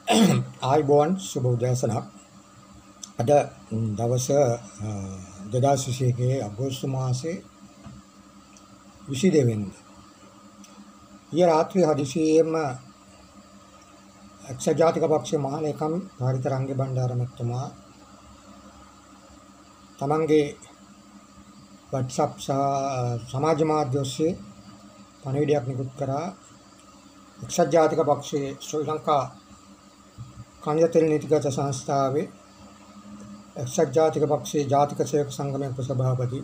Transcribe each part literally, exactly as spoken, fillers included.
ආයිබෝන් සුබ උදෑසනක්. අද දවස දෙදාස් විසිඑකේ අගෝස්තු මාසේ විසිදෙනි වෙනිදා. ඊයේ රාත්‍රියේ හදිසියෙම එක්සත් ජාතික පක්ෂයේ මහලේකම් පාරිත රංගේ බණ්ඩාර මහත්මයා තමන්ගේ WhatsApp සහ සමාජ මාධ්‍ය ඔස්සේ පණිවිඩයක් නිකුත් කරා. එක්සත් ජාතික පක්ෂයේ ශ්‍රී ලංකා කණිජ තෙල් නීතිගත සංස්ථාවේ එක්සත් ජාතික පක්ෂයේ ජාතික සේවක සංගමයේ උපසභාපති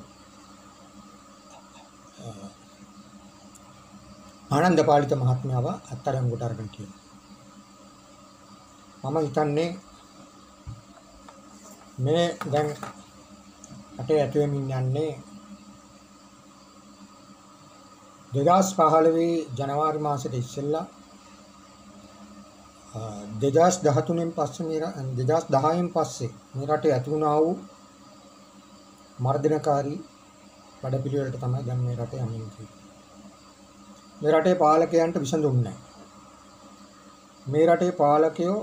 ආනන්ද පාලිත මහත්මයාව අත්අඩංගුවට අරගෙන තියෙනවා. මම හිතන්නේ මේ දැන් රටේ ඇතුළෙමින් යන්නේ දෙදාස් පහළොව ජනවාරි මාසෙට ඉස්සෙල්ලා දෙදාස් දහතුනෙන් පස්සේ මේ දෙදාස් දහයෙන් පස්සේ මේ රටේ ඇති වුණා වූ මර්ධනකාරී වැඩපිළිවෙලට තමයි දැන් මේ රටේ යන්නේ කියන්නේ. මේ රටේ පාලකයන්ට විසඳුම් නැහැ. මේ රටේ පාලකයෝ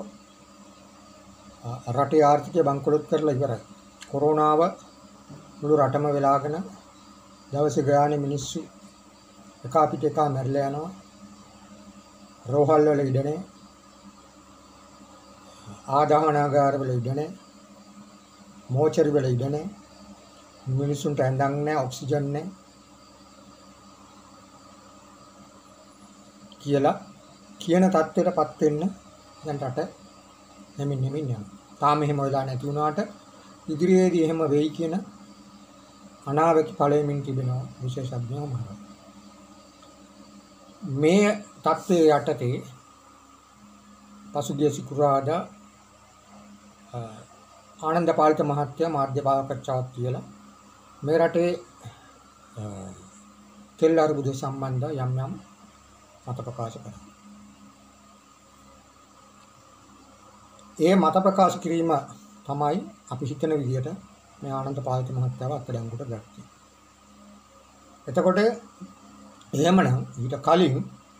රටේ ආර්ථිකය බංකොලොත් කරලා ඉවරයි. කොරෝනාව මුළු රටම වෙලාගෙන දවසේ ගානේ මිනිස්සු එකා පිට එකා මැරිලා යනවා. රෝහල් වල ඉඩ නැහැ. ආදාහනාගාර වල ඉඩ නැහැ. මෝචරි වල ඉඩ නැහැ. මිනිසුන්ට ඇඳන් නැහැ, ඔක්සිජන් නැහැ කියලා කියන තත්ත්වයටපත් වෙන්න දැන් රට නැමින් නැමින් යනවා. තාම එහෙම වෙලා නැති වුණාට ඉදිරියේදී එහෙම වෙයි කියන අනාවැකි ඵලෙමින් තිබෙනවා විශේෂඥයෝ මහා. මේ තත්ත්වයේ යටතේ පසුගිය සිකුරාදා ආනන්ද පාලිත මහත්තයා මාධ්‍ය සාකච්ඡාවක් කියලා මේ රටේ තෙල් අර්බුදය සම්බන්ධ යම් යම් මත ප්‍රකාශ කරා. ඒ මත ප්‍රකාශ කිරීම තමයි අපි හිතන විදිහට මේ ආනන්ද පාලිත මහත්තයාව අත්අඩංගුවට ගත්තේ. එතකොට එහෙමනම් ඊට කලින්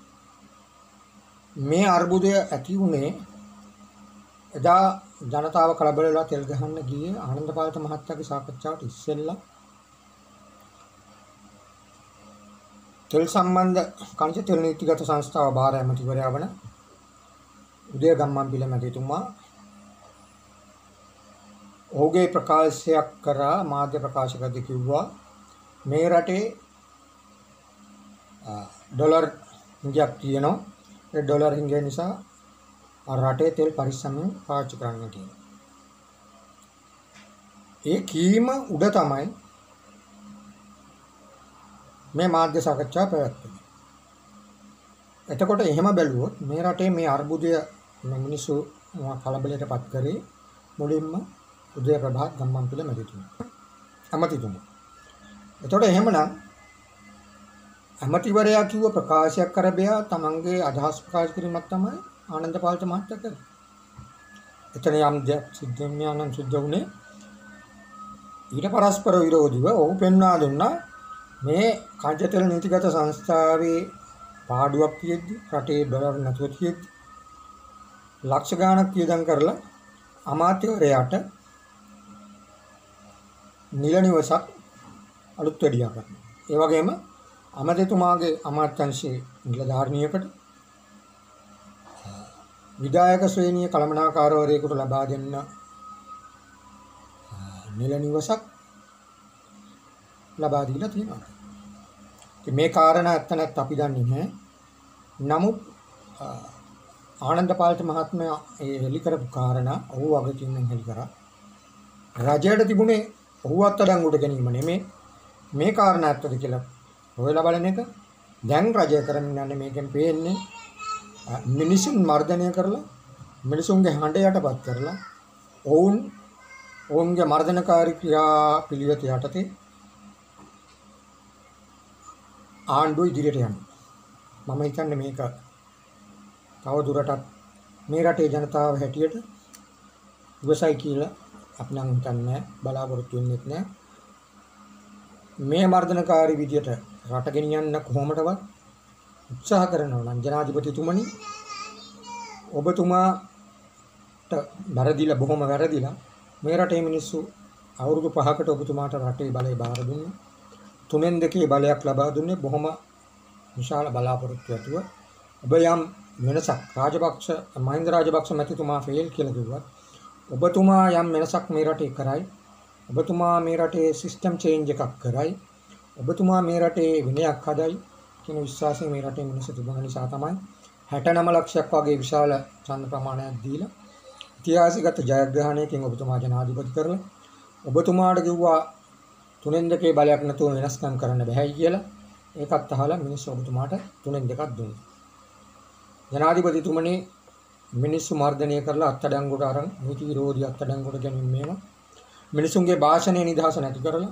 මේ අර්බුදය ඇති වුණේ එදා ජනතාව කලබල වෙලා තෙල් ගහන්න ගියේ ආනන්ද පාලිත මහත්තයාගේ සාකච්ඡාවට ඉස්සෙල්ලා තෙල් සම්බන්ධ කණිජ තෙල් නීතිගත සංස්ථාව බාර ඇමතිවරයා වන උදය ගම්මන්පිල මැතිතුමා ඔහුගේ ප්‍රකාශයක් කරා මාධ්‍ය ප්‍රකාශකදී කිව්වා මේ රටේ ඩොලර් ඉංගියක් තියෙනවා. ඒ ඩොලර් ඉංගිය නිසා රටේ තෙල් පරිස්සමෙන් පාවිච්චි කරන්න කියනවා. ඒ කීම උඩ තමයි මේ මාධ්‍ය සාකච්ඡාව පැවැත්වෙන්නේ. එතකොට එහෙම බැලුවොත් මේ රටේ මේ අර්බුදය මිනිස්සු කලබලයටපත් කරේ මුලින්ම උදය ප්‍රභාත් ගම්මන්පිල මැතිතුමා. අමතිතුමා. එතකොට එහෙමනම් අමතිවරයා කිව්ව ප්‍රකාශයක් කරබයා තමන්ගේ අදහස් ප්‍රකාශ කිරීමක් තමයි ආනන්ද පාලිත මහත්තයා කරේ. එතන යම් දෙයක් සිද්ධ වෙනවා නම් සිද්ධ වුණේ ඊට පරස්පර විරෝධීව ඔහු පෙන්වා දුන්නා මේ කණිජ තෙල් නීතිගත සංස්ථාවේ පාඩුවක් තියෙද්දි රටේ ඩොලර් නැතුව තියෙද්දි ලක්ෂ ගාණක් වියදම් කරලා අමාත්‍යවරයාට නිල නිවසක් අලුත් වැඩියා කරනවා. ඒ වගේම අමතතුමාගේ අමාත්‍යංශයේ නිලධාරිනියකට විධායක ශ්‍රේණිය කළමනාකාරවරයෙකුට ලබා දෙන්න නිල නිවසක් ලබා දීලා තියෙනවා. ඉතින් මේ කාරණා ඇත්ත නැත්නම් අපි දන්නේ නැහැ. නමුත් ආනන්ද පාලිත මහත්මයා ඒ හෙලි කරපු කාරණා ඔහු වගකීමෙන් හෙලි කරා. රජයට තිබුණේ ඔහු අත්අඩංගුවට ගැනීම නෙමෙයි. මේ කාරණා ඇත්තද කියලා හොයලා බලන එක. දැන් රජය කරමින් යන්නේ මේකෙන් පේන්නේ මිනිසුන් මර්ධනය කරලා මිනිසුන්ගේ හඬ යටපත් කරලා ඔවුන් ඔවුන්ගේ මර්ධනකාරී ක්‍රියා පිළිවෙත යටතේ ආණ්ඩුව ඉදිරියට යනවා. මම හිතන්නේ මේක තව දුරටත් මේ රටේ ජනතාව හැටියට ඉවසයි කියලා අපි නම් හිතන්නේ බලාපොරොත්තු වෙන්නේ නැහැ. මේ මර්ධනකාරී විදියට රට ගෙනියන්න කොහොමදවත් උත්සාහ කරනවා නම් ජනාධිපතිතුමනි ඔබතුමා වැරදිලා බොහොම වැරදිලා මේ රටේ මිනිස්සු අවුරුදු පහකට ඔබතුමාට රටේ බලය බාර දුන්නා. තුනෙන් දෙකේ බලයක් ලබා දුන්නේ බොහොම විශාල බලාපොරොත්තු ඇතුව. ඔබ යම් වෙනසක් රාජපක්ෂ මහින්ද රාජපක්ෂ මැතිතුමා ෆේල් කියලා කිව්වත් ඔබතුමා යම් වෙනසක් මේ රටේ කරයි. ඔබතුමා මේ රටේ සිස්ටම් චේන්ජ් එකක් කරයි. ඔබතුමා මේ රටේ විනයක් හදයි කියන විශ්වාසය මේ රටේ මිනිස්සු තිබුණ නිසා තමයි හැට නව ලක්ෂයක් වගේ විශාල ඡන්ද ප්‍රමාණයක් දීලා ඉතිහාසගත ජයග්‍රහණයකින් ඔබතුමා ජනාධිපති කරලා ඔබතුමාට කිව්වා තුනෙන් දෙකේ බලයක් නැතුව වෙනස්කම් කරන්න බෑයි කියලා. ඒකත් අහලා මිනිස්සු ඔබතුමාට තුනෙන් දෙකක් දුන්නා. ජනාධිපතිතුමනි මිනිස්සු මර්ධනය කරලා අත්අඩංගුවට අරන් නීති විරෝධී අත්අඩංගුවට ගැනීම මේවා මිනිසුන්ගේ භාෂණයේ නිදහස නැති කරලා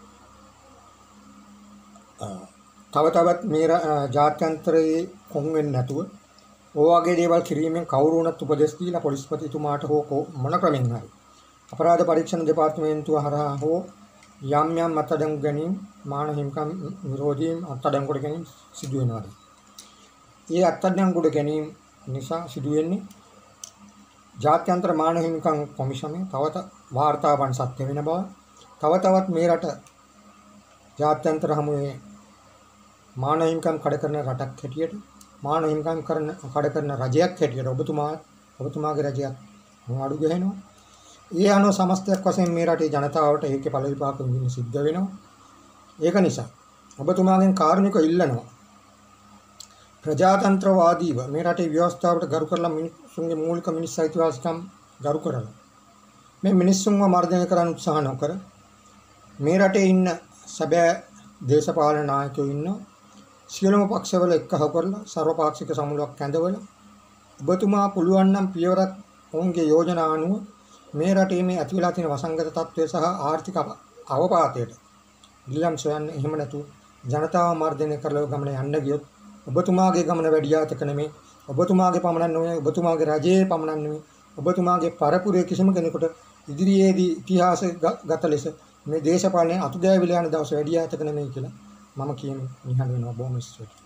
තව තවත් මේ ජාත්‍යන්තරයේ කොන් වෙන්නේ නැතුව ඔය වගේ දේවල් කිරීමෙන් කවුරු වුණත් උපදෙස් දීලා පොලිස්පතිතුමාට හෝ මොන ක්‍රමෙන් හරි අපරාධ පරීක්ෂණ දෙපාර්තමේන්තුව හරහා හෝ යම් යම් අත්අඩංගු ගැනීම මාන හිමිකම් විරෝධී අත්අඩංගුවට ගැනීම සිදු වෙනවා. මේ අත්අඩංගුවට ගැනීම නිසා සිදු වෙන්නේ ජාත්‍යන්තර මාන හිමිකම් කොමිෂමේ තවත වාර්තාවන් සත්‍ය වෙන බව තව තවත් මේ රට ජාත්‍යන්තර හමුවේ මාන හිමිකම් කඩ කරන රටක් හැටියට මාන හිමිකම් කරන කඩ කරන රජයක් හැටියට ඔබතුමා ඔබතුමාගේ රජයක් අඩු ගහනවා. ඒ අනුව සමස්තයක් වශයෙන් මේ රටේ ජනතාවට ඒකේ ඵල විපාක විඳින්න සිද්ධ වෙනවා. ඒක නිසා ඔබතුමාගෙන් කාරුණික ඉල්ලනවා ප්‍රජාතන්ත්‍රවාදීව මේ රටේ ව්‍යවස්ථාවට ගරු කරලා මිනිසුන්ගේ මූලික මිනිස් අයිතිවාසිකම් ගරු කරලා මේ මිනිස්සුන්ව මර්ධනය කරන්න උත්සාහ නොකර මේ රටේ ඉන්න සැබෑ දේශපාලන නායකයෝ ඉන්න සියලුම පක්ෂවල එක්කහව කරලා සර්වපාක්ෂික සමුළුවක් ඇඳවලා ඔබතුමා පුළුවන් නම් පියවරක් ඔවුන්ගේ යෝජනා අනුව මේ රටේ මේ ඇති වෙලා තියෙන වසංගත තත්ත්වය සහ ආර්ථික අවපාතයට නිලම් සොයන්න. එහෙම නැතු ජනතාව මර්ධනය කරලා ගමන යන්න ගියොත් ඔබතුමාගේ ගමන වැඩි යාතක නෙමෙයි. ඔබතුමාගේ පමණක් නෙමෙයි. ඔබතුමාගේ රජයේ පමණක් නෙමෙයි. ඔබතුමාගේ පරපුරේ කිසිම කෙනෙකුට ඉදිරියේදී ඉතිහාසගත ලෙස මේ දේශපාලනයේ අතුගෑවිලා යන දවස වැඩි යාතක නෙමෙයි කියලා මම කියන්නේ නිහඬ වෙනවා බොහොම ස්තුතියි.